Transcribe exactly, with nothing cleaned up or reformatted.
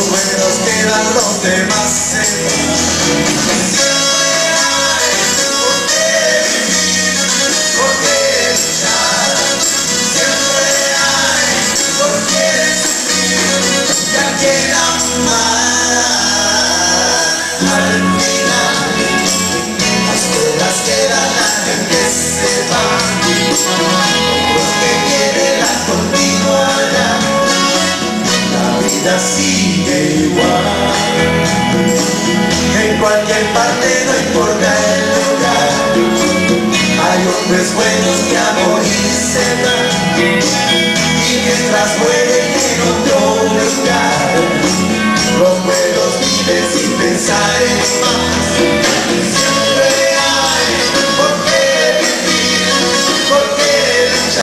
los buenos quedan, los demás se van. Siempre hay por qué vivir, por qué luchar. Siempre hay por qué sufrir y a quien amar. Al final las cosas quedan, la gente se va. Los que quieren la continuarán, la vida sigue igual. En cualquier parte, no importa el lugar, hay hombres buenos que a morir se dan.